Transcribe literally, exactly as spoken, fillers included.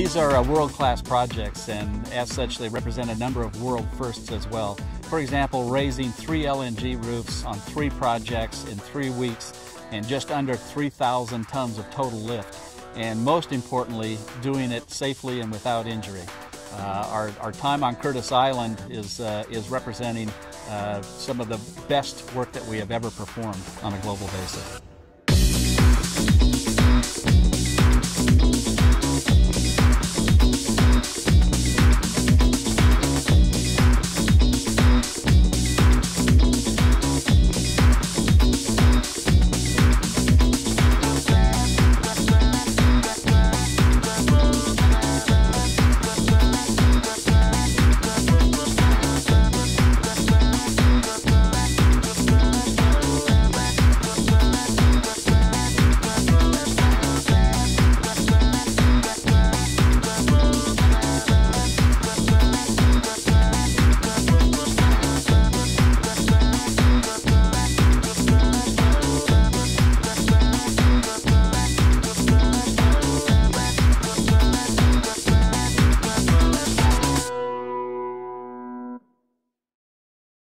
these are uh, world-class projects, and as such they represent a number of world firsts as well. For example, raising three L N G roofs on three projects in three weeks and just under three thousand tons of total lift. And most importantly, doing it safely and without injury. Uh, our, our time on Curtis Island is, uh, is representing uh, some of the best work that we have ever performed on a global basis.